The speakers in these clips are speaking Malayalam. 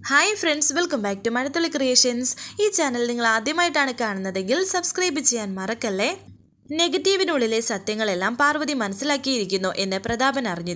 Hi friends, welcome back to Mazhathulli creations. ഈ ചാനൽ നിങ്ങൾ ആദ്യമായിട്ടാണ് കാണുന്നതെങ്കിൽ സബ്സ്ക്രൈബ് ചെയ്യാൻ മറക്കല്ലേ. നെഗറ്റീവിനുള്ളിലെ സത്യങ്ങളെല്ലാം പാർവതി മനസ്സിലാക്കിയിരിക്കുന്നു എന്ന് പ്രതാപൻ അറിഞ്ഞു.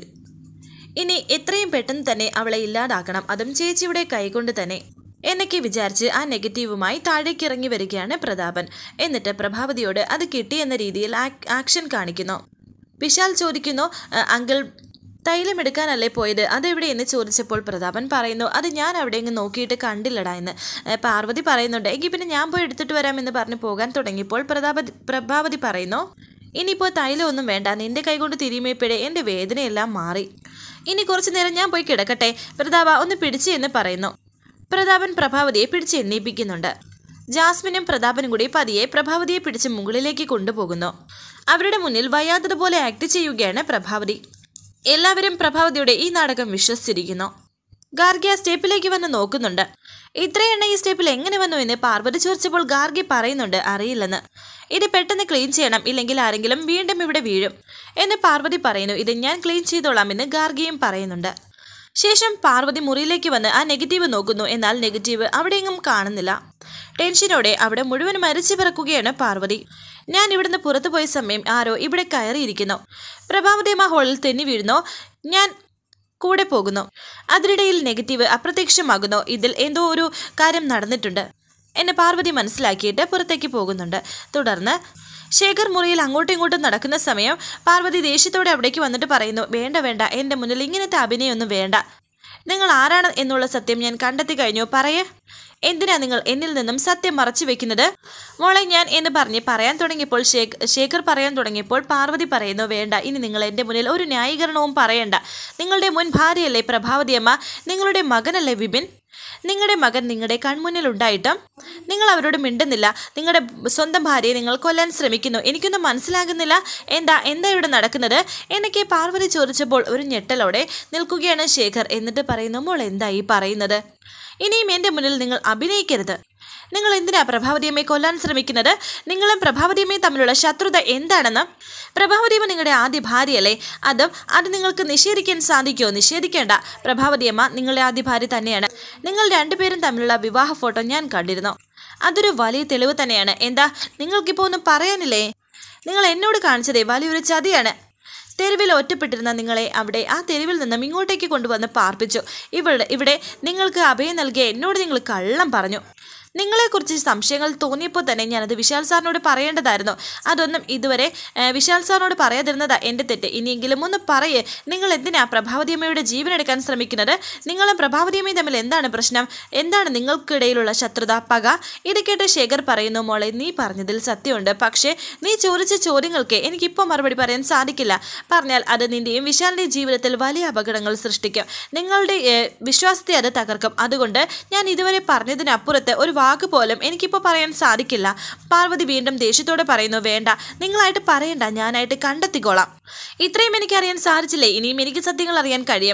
ഇനി എത്രയും പെട്ടെന്ന് തന്നെ അവളെ ഇല്ലാതാക്കണം, അതും ചേച്ചിയുടെ കൈകൊണ്ട് തന്നെ എന്നൊക്കെ വിചാരിച്ച് ആ നെഗറ്റീവുമായി താഴേക്കിറങ്ങി വരികയാണ് പ്രതാപൻ. എന്നിട്ട് പ്രഭാവതിയോട് അത് കിട്ടിയെന്ന രീതിയിൽ ആക്ഷൻ കാണിക്കുന്നു. വിശാൽ ചോദിക്കുന്നു, അങ്കിൾ തൈലം എടുക്കാനല്ലേ പോയത്, അതെവിടെ എന്ന് ചോദിച്ചപ്പോൾ പ്രതാപൻ പറയുന്നു, അത് ഞാൻ അവിടെ ഇങ്ങ് നോക്കിയിട്ട് കണ്ടില്ലടാ എന്ന്. പാർവതി പറയുന്നുണ്ട്, എങ്കിൽ പിന്നെ ഞാൻ പോയി എടുത്തിട്ട് വരാമെന്ന് പറഞ്ഞ് പോകാൻ തുടങ്ങിയപ്പോൾ പ്രഭാവതി പറയുന്നു, ഇനിയിപ്പോൾ തൈലം ഒന്നും വേണ്ട, നിന്റെ കൈകൊണ്ട് തിരിയുമ്പോഴേ എൻ്റെ വേദനയെല്ലാം മാറി, ഇനി കുറച്ചു നേരം ഞാൻ പോയി കിടക്കട്ടെ, പ്രതാപ ഒന്ന് പിടിച്ച് എന്ന് പറയുന്നു. പ്രതാപൻ പ്രഭാവതിയെ പിടിച്ച് എണ്ണീപ്പിക്കുന്നുണ്ട്. ജാസ്മിനും പ്രതാപനും കൂടി പതിയെ പ്രഭാവതിയെ പിടിച്ച് മുകളിലേക്ക് കൊണ്ടുപോകുന്നു. അവരുടെ മുന്നിൽ വയ്യാത്തതുപോലെ ആക്ട് ചെയ്യുകയാണ് പ്രഭാവതി. എല്ലാവരും പ്രഭാവതിയുടെ ഈ നാടകം വിശ്വസിച്ചിരിക്കുന്നു. ഗാർഗി ആ സ്റ്റെപ്പിലേക്ക് വന്ന് നോക്കുന്നുണ്ട്. ഇത്രയെണ്ണ ഈ സ്റ്റെപ്പിൽ എങ്ങനെ വന്നു എന്ന് പാർവതി ചോദിച്ചപ്പോൾ ഗാർഗി പറയുന്നുണ്ട്, അറിയില്ലെന്ന്. ഇത് പെട്ടെന്ന് ക്ലീൻ ചെയ്യണം, ഇല്ലെങ്കിൽ ആരെങ്കിലും വീണ്ടും ഇവിടെ വീഴും എന്ന് പാർവതി പറയുന്നു. ഇത് ഞാൻ ക്ലീൻ ചെയ്തോളാം എന്ന് ഗാർഗിയും പറയുന്നുണ്ട്. ശേഷം പാർവതി മുറിയിലേക്ക് വന്ന് ആ നെഗറ്റീവ് നോക്കുന്നു. എന്നാൽ നെഗറ്റീവ് അവിടെയെങ്ങും കാണുന്നില്ല. ടെൻഷനോടെ അവിടെ മുഴുവൻ മരിച്ചു പിറക്കുകയാണ് പാർവതി. ഞാൻ ഇവിടുന്ന് പുറത്തു പോയ സമയം ആരോ ഇവിടെ കയറിയിരിക്കുന്നു. പ്രഭാവതിയമ്മ ഹോളിൽ തെന്നി വീഴുന്നു. ഞാൻ കൂടെ പോകുന്നു. അതിനിടയിൽ നെഗറ്റീവ് അപ്രത്യക്ഷമാകുന്നു. ഇതിൽ എന്തോ ഒരു കാര്യം നടന്നിട്ടുണ്ട് എന്നെ പാർവതി മനസ്സിലാക്കിയിട്ട് പുറത്തേക്ക് പോകുന്നുണ്ട്. തുടർന്ന് ശേഖർ മുറിയിൽ അങ്ങോട്ടും ഇങ്ങോട്ടും നടക്കുന്ന സമയം പാർവതി ദേഷ്യത്തോടെ അവിടേക്ക് വന്നിട്ട് പറയുന്നു, വേണ്ട വേണ്ട, എൻ്റെ മുന്നിൽ ഇങ്ങനത്തെ അഭിനയൊന്നും വേണ്ട. നിങ്ങൾ ആരാണ് എന്നുള്ള സത്യം ഞാൻ കണ്ടെത്തി കഴിഞ്ഞു, പറയേ. എന്തിനാ നിങ്ങൾ എന്നിൽ നിന്നും സത്യം മറച്ചു വെക്കുന്നത്? മോളെ ഞാൻ എന്ന് പറഞ്ഞ് പറയാൻ തുടങ്ങിയപ്പോൾ ശേഖർ പറയാൻ തുടങ്ങിയപ്പോൾ പാർവതി പറയുന്നു, വേണ്ട, ഇനി നിങ്ങൾ എൻ്റെ മുന്നിൽ ഒരു ന്യായീകരണവും പറയണ്ട. നിങ്ങളുടെ മുൻ ഭാര്യയല്ലേ പ്രഭാവതിയമ്മ, നിങ്ങളുടെ മകനല്ലേ വിപിൻ. നിങ്ങളുടെ മകൻ നിങ്ങളുടെ കൺമുന്നിൽ ഉണ്ടായിട്ടും നിങ്ങൾ അവരോട് മിണ്ടുന്നില്ല. നിങ്ങളുടെ സ്വന്തം ഭാര്യയെ നിങ്ങൾ കൊല്ലാൻ ശ്രമിക്കുന്നു. എനിക്കൊന്നും മനസ്സിലാകുന്നില്ല, എന്താ ഇവിടെ നടക്കുന്നത് എന്നൊക്കെ പാർവതി ചോദിച്ചപ്പോൾ ഒരു ഞെട്ടലോടെ നിൽക്കുകയാണ് ശേഖർ. എന്നിട്ട് പറയുന്നു, മോൾ എന്താ ഈ പറയുന്നത്? ഇനിയും എൻ്റെ മുന്നിൽ നിങ്ങൾ അഭിനയിക്കരുത്. നിങ്ങൾ എന്തിനാ പ്രഭാവതിയമ്മയെ കൊല്ലാൻ ശ്രമിക്കുന്നത്? നിങ്ങളും പ്രഭാവതിയമ്മയും തമ്മിലുള്ള ശത്രുത എന്താണെന്ന്? പ്രഭാവതിയമ്മ നിങ്ങളുടെ ആദ്യ ഭാര്യയല്ലേ, അത് നിങ്ങൾക്ക് നിഷേധിക്കാൻ സാധിക്കുമോ? നിഷേധിക്കേണ്ട. പ്രഭാവതിയമ്മ നിങ്ങളുടെ ആദ്യ ഭാര്യ തന്നെയാണ്. നിങ്ങൾ രണ്ടുപേരും തമ്മിലുള്ള വിവാഹ ഫോട്ടോ ഞാൻ കണ്ടിരുന്നു. അതൊരു വലിയ തെളിവ് തന്നെയാണ്. എന്താ നിങ്ങൾക്കിപ്പോൾ ഒന്നും പറയാനില്ലേ? നിങ്ങൾ എന്നോട് കാണിച്ചതേ വലിയൊരു ചതിയാണ്. തെരുവിൽ ഒറ്റപ്പെട്ടിരുന്ന നിങ്ങളെ അവിടെ ആ തെരുവിൽ നിന്നും ഇങ്ങോട്ടേക്ക് കൊണ്ടുവന്ന് പാർപ്പിച്ചു. ഇവിടെ നിങ്ങൾക്ക് അഭയം നൽകിയ എന്നോട് നിങ്ങൾ കള്ളം പറഞ്ഞു. നിങ്ങളെക്കുറിച്ച് സംശയങ്ങൾ തോന്നിയപ്പോൾ തന്നെ ഞാനത് വിശാൽ സാറിനോട് പറയേണ്ടതായിരുന്നു. അതൊന്നും ഇതുവരെ വിശാൽ സാറിനോട് പറയാതിരുന്നതാ എൻ്റെ തെറ്റ്. ഇനിയെങ്കിലും ഒന്ന് പറയേ, നിങ്ങൾ എന്തിനാ പ്രഭാവതിയമ്മയുടെ ജീവൻ എടുക്കാൻ ശ്രമിക്കുന്നത്? നിങ്ങളും പ്രഭാവതിയമ്മയും തമ്മിൽ എന്താണ് പ്രശ്നം? എന്താണ് നിങ്ങൾക്കിടയിലുള്ള ശത്രുത, പക? ഇത് കേട്ട് ശേഖർ പറയുന്നു, മോളെ നീ പറഞ്ഞതിൽ സത്യമുണ്ട്. പക്ഷേ നീ ചോദിച്ച ചോദ്യങ്ങൾക്ക് എനിക്കിപ്പോൾ മറുപടി പറയാൻ സാധിക്കില്ല. പറഞ്ഞാൽ അത് നിൻ്റെയും വിശാലിൻ്റെയും ജീവിതത്തിൽ വലിയ അപകടങ്ങൾ സൃഷ്ടിക്കും. നിങ്ങളുടെ വിശ്വാസത്തെ അത് തകർക്കും. അതുകൊണ്ട് ഞാൻ ഇതുവരെ പറഞ്ഞതിനപ്പുറത്ത് ഒരു വാക്ക് പോലും എനിക്കിപ്പോൾ പറയാൻ സാധിക്കില്ല. പാർവതി വീണ്ടും ദേഷ്യത്തോടെ പറയുന്നു, വേണ്ട, നിങ്ങളായിട്ട് പറയണ്ട, ഞാനായിട്ട് കണ്ടെത്തിക്കോളാം. ഇത്രയും എനിക്കറിയാൻ സാധിച്ചില്ലേ, ഇനിയും എനിക്ക് സത്യങ്ങൾ അറിയാൻ കഴിയും.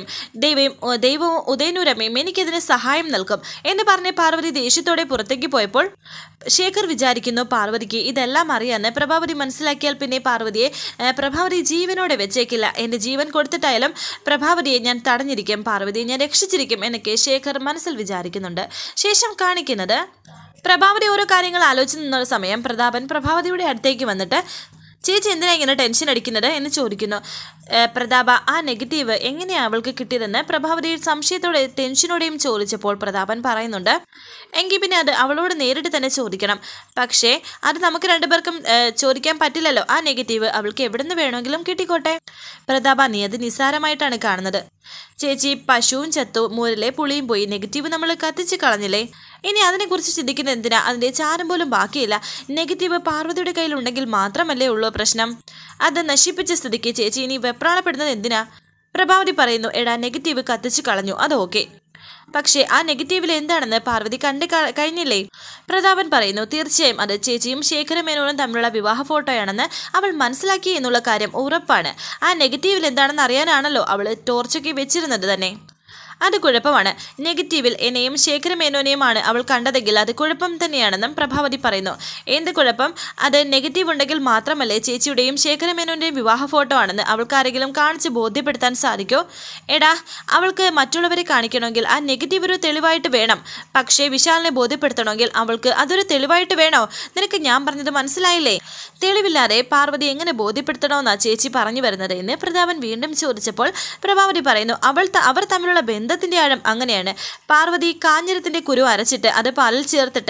ദൈവവും ഉദയനൂരമ്മയും എനിക്കതിന് സഹായം നൽകും എന്ന് പറഞ്ഞ് പാർവതി ദേഷ്യത്തോടെ പുറത്തേക്ക് പോയപ്പോൾ ശേഖർ വിചാരിക്കുന്നു, പാർവതിക്ക് ഇതെല്ലാം അറിയാമെന്ന് പ്രഭാവതി മനസ്സിലാക്കിയാൽ പിന്നെ പ്രഭാവതി ജീവനോടെ വെച്ചേക്കില്ല. എൻ്റെ ജീവൻ കൊടുത്തിട്ടായാലും പ്രഭാവതിയെ ഞാൻ തടഞ്ഞിരിക്കും, പാർവതിയെ ഞാൻ രക്ഷിച്ചിരിക്കും എന്നൊക്കെ ശേഖർ മനസ്സിൽ വിചാരിക്കുന്നുണ്ട്. ശേഷം കാണിക്കുന്നത് പ്രഭാവതി ഓരോ കാര്യങ്ങൾ ആലോചിച്ച് നിന്ന സമയം പ്രതാപൻ പ്രഭാവതിയുടെ അടുത്തേക്ക് വന്നിട്ട്, ചേച്ചി എന്തിനാ ഇങ്ങനെ ടെൻഷൻ അടിക്കുന്നത് എന്ന് ചോദിക്കുന്നു. പ്രതാപ, ആ നെഗറ്റീവ് എങ്ങനെയാണ് അവൾക്ക് കിട്ടിയതെന്ന് പ്രഭാവതി സംശയത്തോടെ ടെൻഷനോടെയും ചോദിച്ചപ്പോൾ പ്രതാപൻ പറയുന്നുണ്ട്, എങ്കിൽ പിന്നെ അത് അവളോട് നേരിട്ട് തന്നെ ചോദിക്കണം. പക്ഷേ അത് നമുക്ക് രണ്ടുപേർക്കും ചോദിക്കാൻ പറ്റില്ലല്ലോ. ആ നെഗറ്റീവ് അവൾക്ക് എവിടെ നിന്ന് വേണമെങ്കിലും കിട്ടിക്കോട്ടെ. പ്രതാപ, നീ അത് നിസ്സാരമായിട്ടാണ് കാണുന്നത്. ചേച്ചി, പശുവും ചത്തു, മൂരിലെ പുളിയും പോയി, നെഗറ്റീവ് നമ്മൾ കത്തിച്ച് കളഞ്ഞില്ലേ? ഇനി അതിനെക്കുറിച്ച് ചിന്തിക്കുന്നത് എന്തിനാ? അതിൻ്റെ ചാരം പോലും ബാക്കിയില്ല. നെഗറ്റീവ് പാർവതിയുടെ കയ്യിലുണ്ടെങ്കിൽ മാത്രമല്ലേ ഉള്ളൂ പ്രശ്നം. അത് നശിപ്പിച്ച സ്ഥിതിക്ക് ചേച്ചി ഇനി വെപ്രാളപ്പെടുന്നത് എന്തിനാ? പ്രഭാവതി പറയുന്നു, എടാ നെഗറ്റീവ് കത്തിച്ച് കളഞ്ഞു, അത് ഓക്കെ. പക്ഷേ ആ നെഗറ്റീവിൽ എന്താണെന്ന് പാർവതി കഴിഞ്ഞില്ലേ? പ്രതാപൻ പറയുന്നു, തീർച്ചയായും അത് ചേച്ചിയും ശേഖരമേനോനും തമ്മിലുള്ള വിവാഹ ഫോട്ടോയാണെന്ന് അവൾ മനസ്സിലാക്കി എന്നുള്ള കാര്യം ഉറപ്പാണ്. ആ നെഗറ്റീവിൽ എന്താണെന്ന് അറിയാനാണല്ലോ അവൾ ടോർച്ചൊക്കെ വെച്ചിരുന്നത് തന്നെ. അത് കുഴപ്പമാണ്. നെഗറ്റീവിൽ എന്നെയും ശേഖരമേനോനെയുമാണ് അവൾ കണ്ടതെങ്കിൽ അത് കുഴപ്പം തന്നെയാണെന്നും പ്രഭാവതി പറയുന്നു. എന്ത് കുഴപ്പം? അത് നെഗറ്റീവ് ഉണ്ടെങ്കിൽ മാത്രമല്ലേ ചേച്ചിയുടെയും ശേഖരമേനോന്റെയും വിവാഹ ഫോട്ടോ ആണെന്ന് അവൾക്കാരെങ്കിലും കാണിച്ച് ബോധ്യപ്പെടുത്താൻ സാധിക്കോ? എടാ, അവൾക്ക് മറ്റുള്ളവരെ കാണിക്കണമെങ്കിൽ ആ നെഗറ്റീവ് ഒരു തെളിവായിട്ട് വേണം. പക്ഷേ വിശാലിനെ ബോധ്യപ്പെടുത്തണമെങ്കിൽ അവൾക്ക് അതൊരു തെളിവായിട്ട് വേണോ? നിനക്ക് ഞാൻ പറഞ്ഞത് മനസ്സിലായില്ലേ? തെളിവില്ലാതെ പാർവതി എങ്ങനെ ബോധ്യപ്പെടുത്തണമെന്നാ ചേച്ചി പറഞ്ഞു വരുന്നത് എന്ന് പ്രതാപൻ വീണ്ടും ചോദിച്ചപ്പോൾ പ്രഭാവതി പറയുന്നു, അവർ തമ്മിലുള്ള ബന്ധത്തിന്റെ ആഴം അങ്ങനെയാണ്. പാർവതി കാഞ്ഞിരത്തിന്റെ കുരു അരച്ചിട്ട് അത് പാലിൽ ചേർത്തിട്ട്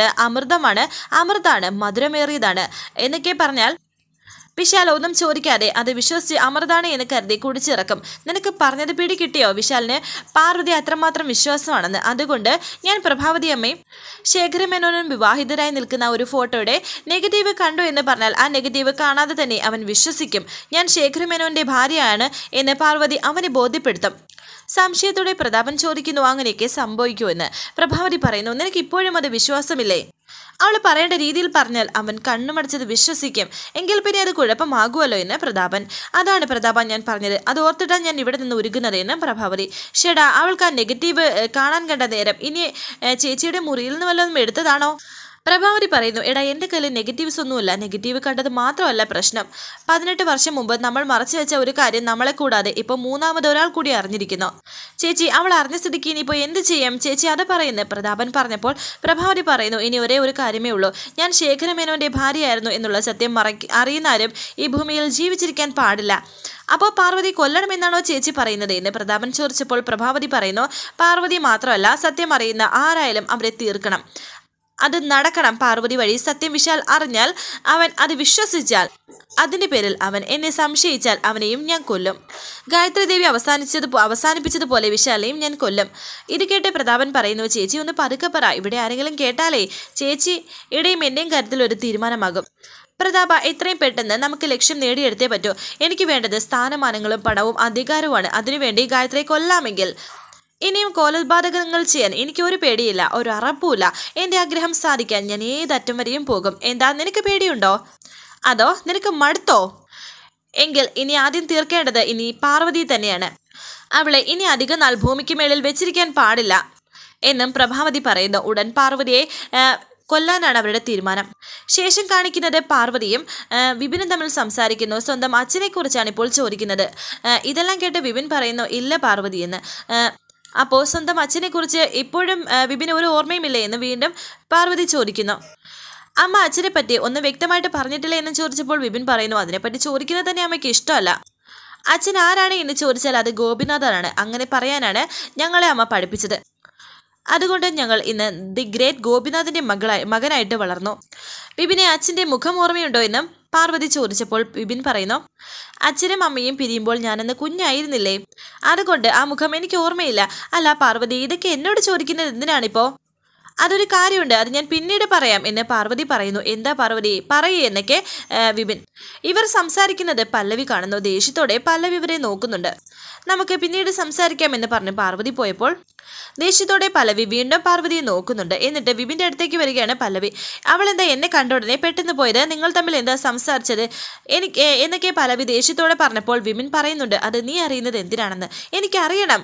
അമൃതാണ്, മധുരമേറിയതാണ് എന്നൊക്കെ പറഞ്ഞാൽ വിശാൽ ഒന്നും ചോദിക്കാതെ അത് വിശ്വസിച്ച് അമൃതാണ് എന്ന് കരുതി കുടിച്ചിറക്കും. നിനക്ക് പറഞ്ഞത് പിടി കിട്ടിയോ? വിശാലിന് പാർവതി അത്രമാത്രം വിശ്വാസമാണെന്ന്. അതുകൊണ്ട് ഞാൻ പ്രഭാവതി അമ്മയും ശേഖരമേനോനും വിവാഹിതരായി നിൽക്കുന്ന ഒരു ഫോട്ടോയുടെ നെഗറ്റീവ് കണ്ടു എന്ന് പറഞ്ഞാൽ ആ നെഗറ്റീവ് കാണാതെ തന്നെ അവൻ വിശ്വസിക്കും ഞാൻ ശേഖരമേനോന്റെ ഭാര്യയാണ് എന്ന് പാർവതി അവനെ ബോധ്യപ്പെടുത്തും. സംശയത്തോടെ പ്രതാപൻ ചോദിക്കുന്നു, അങ്ങനെയൊക്കെ സംഭവിക്കുമെന്ന്. പ്രഭാവതി പറയുന്നു, നിനക്ക് ഇപ്പോഴും അത് വിശ്വാസമില്ലേ? അവൾ പറയേണ്ട രീതിയിൽ പറഞ്ഞാൽ അവൻ കണ്ണുമടച്ചത് വിശ്വസിക്കും. എങ്കിൽ പിന്നെ അത് കുഴപ്പമാകുമല്ലോ എന്ന് പ്രതാപൻ. അതാണ് പ്രതാപൻ ഞാൻ പറഞ്ഞത്. അത് ഓർത്തിട്ടാണ് ഞാൻ ഇവിടെ നിന്ന് ഉരുകുന്നത് എന്ന് പ്രഭാവതി. ഷെടാ, അവൾക്ക് ആ നെഗറ്റീവ് കാണാൻ കണ്ട നേരം ഇനി ചേച്ചിയുടെ മുറിയിൽ നിന്ന് വല്ലതും എടുത്തതാണോ? പ്രഭാവതി പറയുന്നു, എടാ, എൻ്റെ കയ്യിൽ നെഗറ്റീവ്സ് ഒന്നുമില്ല. നെഗറ്റീവ് കണ്ടത് മാത്രമല്ല പ്രശ്നം. 18 വർഷം മുമ്പ് നമ്മൾ മറച്ചു വെച്ച ഒരു കാര്യം നമ്മളെ കൂടാതെ ഇപ്പോൾ മൂന്നാമത് ഒരാൾ കൂടി അറിഞ്ഞിരിക്കുന്നു. ചേച്ചി, അവൾ അറിഞ്ഞ സ്ഥിതിക്ക് ഇനിയിപ്പോൾ എന്ത് ചെയ്യും ചേച്ചി? അത് പറയുന്നു. പ്രതാപൻ പറഞ്ഞപ്പോൾ പ്രഭാവതി പറയുന്നു, ഇനി ഒരേ ഒരു കാര്യമേ ഉള്ളൂ. ഞാൻ ശേഖരമേനോന്റെ ഭാര്യയായിരുന്നു എന്നുള്ള സത്യം അറിയുന്ന ആരും ഈ ഭൂമിയിൽ ജീവിച്ചിരിക്കാൻ പാടില്ല. അപ്പോൾ പാർവതി കൊല്ലണമെന്നാണോ ചേച്ചി പറയുന്നത് എന്ന് പ്രതാപൻ ചോദിച്ചപ്പോൾ പ്രഭാവതി പറയുന്നു, പാർവതി മാത്രമല്ല, സത്യം അറിയുന്ന ആരായാലും അവരെ തീർക്കണം. അത് നടക്കണം. പാർവതി വഴി സത്യം വിശാൽ അറിഞ്ഞാൽ, അവൻ അത് വിശ്വസിച്ചാൽ, അതിൻ്റെ പേരിൽ അവൻ എന്നെ സംശയിച്ചാൽ അവനെയും ഞാൻ കൊല്ലും. ഗായത്രി ദേവി അവസാനിപ്പിച്ചതുപോലെ വിശാലെയും ഞാൻ കൊല്ലും. ഇത് കേട്ട് പ്രതാപൻ പറയുന്നു, ചേച്ചി ഒന്ന് പതുക്കെ പറ. ഇവിടെ ആരെങ്കിലും കേട്ടാലേ ചേച്ചിയുടെയും എൻ്റെയും കാര്യത്തിൽ ഒരു തീരുമാനമാകും. പ്രതാപ, എത്രയും പെട്ടെന്ന് നമുക്ക് ലക്ഷ്യം നേടിയെടുത്തേ പറ്റൂ. എനിക്ക് വേണ്ടത് സ്ഥാനമാനങ്ങളും പണവും അധികാരവുമാണ്. അതിനുവേണ്ടി ഗായത്രിയെ കൊല്ലാമെങ്കിൽ ഇനിയും കൊലപാതകങ്ങൾ ചെയ്യാൻ എനിക്കൊരു പേടിയില്ല, ഒരു അറപ്പുമില്ല. എൻ്റെ ആഗ്രഹം സാധിക്കാൻ ഞാൻ ഏതറ്റം വരെയും പോകും. എന്താ, നിനക്ക് പേടിയുണ്ടോ? അതോ നിനക്ക് മടുത്തോ? എങ്കിൽ ഇനി ആദ്യം തീർക്കേണ്ടത് ഇനി പാർവതി തന്നെയാണ്. അവളെ ഇനി അധികം നാൾ ഭൂമിക്ക് മേളിൽ വെച്ചിരിക്കാൻ പാടില്ല എന്നും പ്രഭാവതി പറയുന്നു. ഉടൻ പാർവതിയെ കൊല്ലാനാണ് അവരുടെ തീരുമാനം. ശേഷം കാണിക്കുന്നത് പാർവതിയും വിപിനും തമ്മിൽ സംസാരിക്കുന്നു. സ്വന്തം അച്ഛനെക്കുറിച്ചാണ് ഇപ്പോൾ ചോദിക്കുന്നത്. ഇതെല്ലാം കേട്ട് വിപിൻ പറയുന്നു, ഇല്ല പാർവതി എന്ന്. അപ്പോൾ സ്വന്തം അച്ഛനെക്കുറിച്ച് ഇപ്പോഴും വിപിന് ഒരു ഓർമ്മയുമില്ലേ എന്ന് വീണ്ടും പാർവതി ചോദിക്കുന്നു. അമ്മ അച്ഛനെ പറ്റി ഒന്നും വ്യക്തമായിട്ട് പറഞ്ഞിട്ടില്ല എന്ന് ചോദിച്ചപ്പോൾ വിപിൻ പറയുന്നു, അതിനെപ്പറ്റി ചോദിക്കുന്നത് തന്നെ അമ്മയ്ക്ക് ഇഷ്ടമല്ല. അച്ഛൻ ആരാണ് എന്ന് ചോദിച്ചാൽ അത് ഗോപിനാഥനാണ്. അങ്ങനെ പറയാനാണ് ഞങ്ങളെ അമ്മ പഠിപ്പിച്ചത്. അതുകൊണ്ട് ഞങ്ങൾ ഇന്ന് ദി ഗ്രേറ്റ് ഗോപിനാഥിൻ്റെ മകനായിട്ട് വളർന്നു. വിപിനെ അച്ഛൻ്റെ മുഖം ഓർമ്മയുണ്ടോ എന്നും പാർവതി ചോദിച്ചപ്പോൾ വിപിൻ പറയുന്നു, അച്ഛനും അമ്മയും പിരിയുമ്പോൾ ഞാനന്ന് കുഞ്ഞായിരുന്നില്ലേ, അതുകൊണ്ട് ആ മുഖം എനിക്ക് ഓർമ്മയില്ല. അല്ല പാർവതി, ഇതൊക്കെ എന്നോട് ചോദിക്കുന്നത് എന്തിനാണിപ്പോൾ? അതൊരു കാര്യമുണ്ട്, അത് ഞാൻ പിന്നീട് പറയാം എന്ന് പാർവതി പറയുന്നു. എന്താ പാർവതി, പറയൂ എന്നൊക്കെ വിപിൻ. ഇവർ സംസാരിക്കുന്നത് പല്ലവി കാണുന്നു. ദേഷ്യത്തോടെ പല്ലവി ഇവരെ നോക്കുന്നുണ്ട്. നമുക്ക് പിന്നീട് സംസാരിക്കാമെന്ന് പറഞ്ഞ് പാർവതി പോയപ്പോൾ ദേഷ്യത്തോടെ പല്ലവി വീണ്ടും പാർവതിയെ നോക്കുന്നുണ്ട്. എന്നിട്ട് വിപിൻ്റെ അടുത്തേക്ക് വരികയാണ് പല്ലവി. അവളെന്താ എന്നെ കണ്ട ഉടനെ പെട്ടെന്ന് പോയത്? നിങ്ങൾ തമ്മിൽ എന്താ സംസാരിച്ചത് എന്നൊക്കെ പല്ലവി ദേഷ്യത്തോടെ പറഞ്ഞപ്പോൾ വിപിൻ പറയുന്നുണ്ട്, അത് നീ അറിയുന്നത് എന്തിനാണെന്ന് എനിക്കറിയണം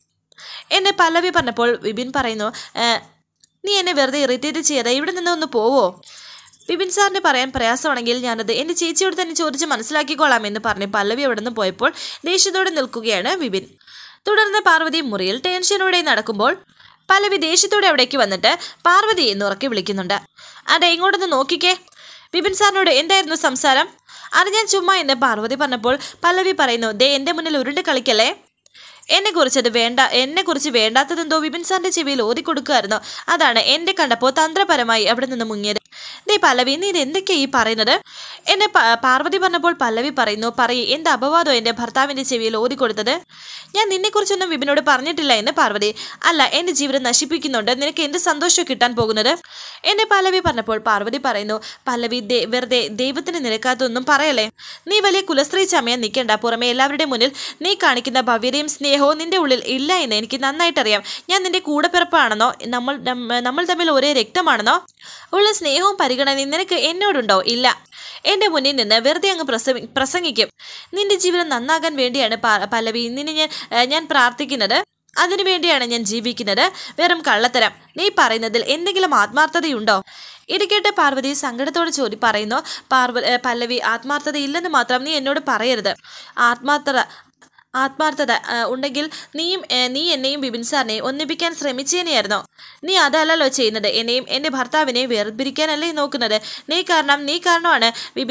എന്നെ പല്ലവി പറഞ്ഞപ്പോൾ വിപിൻ പറയുന്നു, നീ എന്നെ വെറുതെ ഇറിറ്റേറ്റ് ചെയ്യാതെ ഇവിടെ നിന്ന് ഒന്ന് പോവോ? വിപിൻ സാറിന് പറയാൻ പ്രയാസമാണെങ്കിൽ ഞാനത് എൻ്റെ ചേച്ചിയോട് തന്നെ ചോദിച്ച് മനസ്സിലാക്കിക്കോളാം എന്ന് പറഞ്ഞ് പല്ലവി അവിടെ നിന്ന് പോയപ്പോൾ ദേഷ്യത്തോടെ നിൽക്കുകയാണ് വിപിൻ. തുടർന്ന് പാർവതി മുറിയിൽ ടെൻഷനോടെ നടക്കുമ്പോൾ പല്ലവി ദേഷ്യത്തോടെ അവിടേക്ക് വന്നിട്ട് പാർവതി എന്ന് ഉറക്കെ വിളിക്കുന്നുണ്ട്. അതെ, ഇങ്ങോട്ടൊന്ന് നോക്കിക്കേ. വിപിൻ സാറിനോട് എന്തായിരുന്നു സംസാരം? അത് ഞാൻ ചുമ്മാ എന്ന് പാർവതി പറഞ്ഞപ്പോൾ പല്ലവി പറയുന്നു, ദേ എൻ്റെ മുന്നിൽ ഉരുണ്ട് കളിക്കല്ലേ. എന്നെക്കുറിച്ച് വേണ്ടാത്തതെന്തോ വിപിൻ സാറിൻ്റെ ചെവിയിൽ ഓതിക്കൊടുക്കുമായിരുന്നു. അതാണ് എന്നെ കണ്ടപ്പോൾ തന്ത്രപരമായി അവിടെ നിന്ന് മുങ്ങിയത്. ദേ പല്ലവി, നീ ഇത് എന്തൊക്കെയാ ഈ പറയുന്നത് എന്നെ പാർവതി പറഞ്ഞപ്പോൾ പല്ലവി പറയുന്നു, പറയ്, എന്ത് അപവാദോ എൻ്റെ ഭർത്താവിൻ്റെ ചെവിയിൽ ഓതിക്കൊടുത്തത്? ഞാൻ നിന്നെക്കുറിച്ചൊന്നും വിപിനോട് പറഞ്ഞിട്ടില്ല എന്ന് പാർവതി. അല്ല, എൻ്റെ ജീവിതം നശിപ്പിക്കുന്നുണ്ട്, നിനക്ക് എന്ത് സന്തോഷം കിട്ടാൻ പോകുന്നത് എന്നെ പല്ലവി പറഞ്ഞപ്പോൾ പാർവതി പറയുന്നു, പല്ലവി വെറുതെ ദൈവത്തിന് നിരക്കാത്തൊന്നും പറയല്ലേ. നീ വലിയ കുലസ്ത്രീ ചമയാൻ നിൽക്കേണ്ട. പുറമെ എല്ലാവരുടെ മുന്നിൽ നീ കാണിക്കുന്ന ഭവ്യതയും സ്നേഹവും നിന്റെ ഉള്ളിൽ ഇല്ല എന്ന് എനിക്ക് നന്നായിട്ടറിയാം. ഞാൻ നിന്റെ കൂടെപ്പിറപ്പാണെന്നോ നമ്മൾ തമ്മിൽ ഒരേ രക്തമാണെന്നോ ഉള്ള സ്നേഹവും പരിഗണനയും നിനക്ക് എന്നോടുണ്ടോ? ഇല്ല. എൻ്റെ മുന്നിൽ നിന്ന് വെറുതെ അങ്ങ് പ്രസംഗിക്കും. നിന്റെ ജീവിതം നന്നാകാൻ വേണ്ടിയാണ് പല്ലവി നിന്നെ ഞാൻ പ്രാർത്ഥിക്കുന്നത്. അതിനുവേണ്ടിയാണ് ഞാൻ ജീവിക്കുന്നത്. വെറും കള്ളത്തരം. നീ പറയുന്നതിൽ എന്തെങ്കിലും ആത്മാർത്ഥതയുണ്ടോ? ഇടയ്ക്കേട്ട് പാർവതി സങ്കടത്തോടെ പറയുന്നു. പല്ലവി, ആത്മാർത്ഥതയില്ലെന്ന് മാത്രം നീ എന്നോട് പറയരുത്. ആത്മാർത്ഥത ഉണ്ടെങ്കിൽ നീ എന്നെയും ബിപിൻ സാറിനെയും ഒന്നിപ്പിക്കാൻ ശ്രമിച്ചേനെയായിരുന്നോ? നീ അതല്ലല്ലോ ചെയ്യുന്നത്. എന്നെയും എൻ്റെ ഭർത്താവിനെയും വേർപിരിക്കാനല്ലേ നോക്കുന്നത്. നീ കാരണമാണ്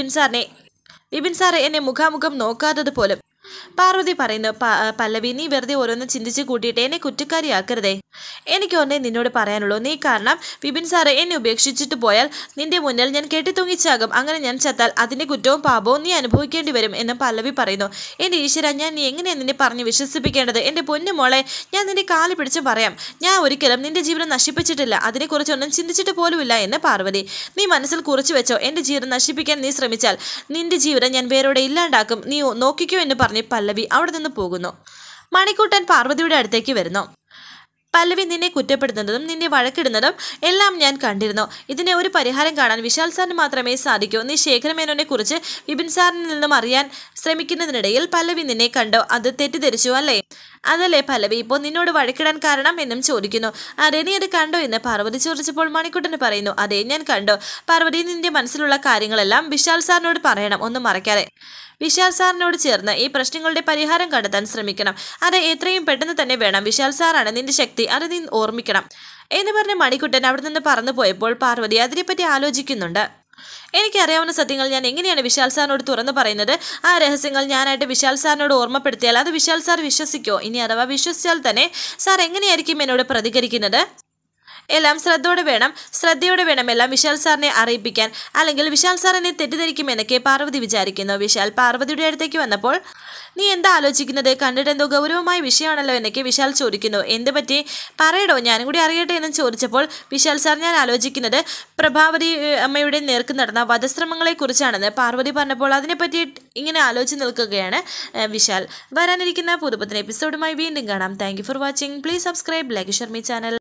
ബിപിൻ സാറെ എന്നെ മുഖാമുഖം നോക്കാത്തത് പോലും. പാർവതി പറയുന്നു. പല്ലവി, നീ വെറുതെ ഓരോന്ന് ചിന്തിച്ച് കൂട്ടിയിട്ട് എന്നെ കുറ്റക്കാരിയാക്കരുതേ. എനിക്ക് ഒന്നേ നിന്നോട് പറയാനുള്ളൂ. നീ കാരണം ബിപിൻ സാറ് എന്നെ ഉപേക്ഷിച്ചിട്ട് പോയാൽ നിന്റെ മുന്നിൽ ഞാൻ കെട്ടിത്തൂങ്ങിച്ചാകും. അങ്ങനെ ഞാൻ ചത്താൽ അതിൻ്റെ കുറ്റവും പാപവും നീ അനുഭവിക്കേണ്ടി വരും എന്ന് പല്ലവി പറയുന്നു. എൻ്റെ ഈശ്വര, ഞാൻ നീ എങ്ങനെയാണ് നിന്നെ പറഞ്ഞ് വിശ്വസിപ്പിക്കേണ്ടത്? എൻ്റെ പൊന്നു മോളെ, ഞാൻ നിന്റെ കാല് പിടിച്ച് പറയാം. ഞാൻ ഒരിക്കലും നിന്റെ ജീവനം നശിപ്പിച്ചിട്ടില്ല. അതിനെക്കുറിച്ചൊന്നും ചിന്തിച്ചിട്ട് പോലുമില്ല എന്ന് പാർവതി. നീ മനസ്സിൽ കുറിച്ചു വെച്ചോ. എൻ്റെ ജീവനം നശിപ്പിക്കാൻ നീ ശ്രമിച്ചാൽ നിന്റെ ജീവിതം ഞാൻ വേരോടെ ഇല്ലാണ്ടാക്കും. നീ നോക്കിക്കോ എന്ന് പറഞ്ഞ് പല്ലവി അവിടെ നിന്ന് പോകുന്നു. മണിക്കുട്ടൻ പാർവതിയുടെ അടുത്തേക്ക് വരുന്നു. പല്ലവി നിന്നെ കുറ്റപ്പെടുത്തുന്നതും നിന്നെ വഴക്കിടുന്നതും എല്ലാം ഞാൻ കണ്ടിരുന്നു. ഇതിനെ ഒരു പരിഹാരം കാണാൻ വിശാൽ സാറിന് മാത്രമേ സാധിക്കൂ. നീ ശേഖരമേനോനെ കുറിച്ച് ബിപിൻ സാറിൽ നിന്നും അറിയാൻ ശ്രമിക്കുന്നതിനിടയിൽ പല്ലവി നിന്നെ കണ്ടോ? അത് തെറ്റിദ്ധരിച്ചു അല്ലേ? അതല്ലേ പല്ലവി ഇപ്പോൾ നിന്നോട് വഴക്കിടാൻ കാരണം എന്നും ചോദിക്കുന്നു. അതെ, നീ അത് കണ്ടോ എന്ന് പാർവതി ചോദിച്ചപ്പോൾ മണിക്കുട്ടന് പറയുന്നു. അതെ, ഞാൻ കണ്ടോ. പാർവതി, നിന്റെ മനസ്സിലുള്ള കാര്യങ്ങളെല്ലാം വിശാൽ സാറിനോട് പറയണം, ഒന്നും മറക്കാതെ. വിശാൽ സാറിനോട് ചേർന്ന് ഈ പ്രശ്നങ്ങളുടെ പരിഹാരം കണ്ടെത്താൻ ശ്രമിക്കണം. അത് എത്രയും പെട്ടെന്ന് തന്നെ വേണം. വിശാൽ സാറാണ് നിന്റെ ശക്തി, അത് നീ ഓർമ്മിക്കണം എന്ന് പറഞ്ഞ് മണിക്കുട്ടൻ അവിടെ നിന്ന് പറന്നു പോയപ്പോൾ പാർവതി അതിനെപ്പറ്റി ആലോചിക്കുന്നുണ്ട്. എനിക്കറിയാവുന്ന സത്യങ്ങൾ ഞാൻ എങ്ങനെയാണ് വിശാൽ സാറിനോട് തുറന്നു പറയുന്നത്? ആ രഹസ്യങ്ങൾ ഞാനായിട്ട് വിശാൽ സാറിനോട് ഓർമ്മപ്പെടുത്തിയാൽ അത് വിശാൽ സാർ വിശ്വസിക്കോ? ഇനി അഥവാ വിശ്വസിച്ചാൽ തന്നെ സാർ എങ്ങനെയായിരിക്കും എന്നോട് പ്രതികരിക്കുന്നത്? എല്ലാം ശ്രദ്ധയോടെ വേണം എല്ലാം വിശാൽ സാറിനെ അറിയിപ്പിക്കാൻ. അല്ലെങ്കിൽ വിശാൽ സാറിനെ തെറ്റിദ്ധരിക്കുമെന്നൊക്കെ പാർവതി വിചാരിക്കുന്നു. വിശാൽ പാർവതിയുടെ അടുത്തേക്ക് വന്നപ്പോൾ, നീ എന്താ ആലോചിക്കുന്നത്? കണ്ടിട്ട് എന്തോ ഗൗരവമായ വിഷയമാണല്ലോ എന്നൊക്കെ വിശാൽ ചോദിക്കുന്നു. എന്ത് പറ്റി? പറയടോ, ഞാനും കൂടി അറിയട്ടെ എന്നും ചോദിച്ചപ്പോൾ വിശാൽ സാർ, ഞാൻ ആലോചിക്കുന്നത് പ്രഭാവതി അമ്മയുടെ നേർക്ക് നടന്ന വധശ്രമങ്ങളെക്കുറിച്ചാണെന്ന് പാർവതി പറഞ്ഞപ്പോൾ അതിനെപ്പറ്റി ഇങ്ങനെ ആലോചിച്ച് നിൽക്കുകയാണ് വിശാൽ. വരാനിരിക്കുന്ന പുതുപുത്തൻ എപ്പിസോഡുമായി വീണ്ടും കാണാം. Thank you for watching. Please subscribe, like, share my channel.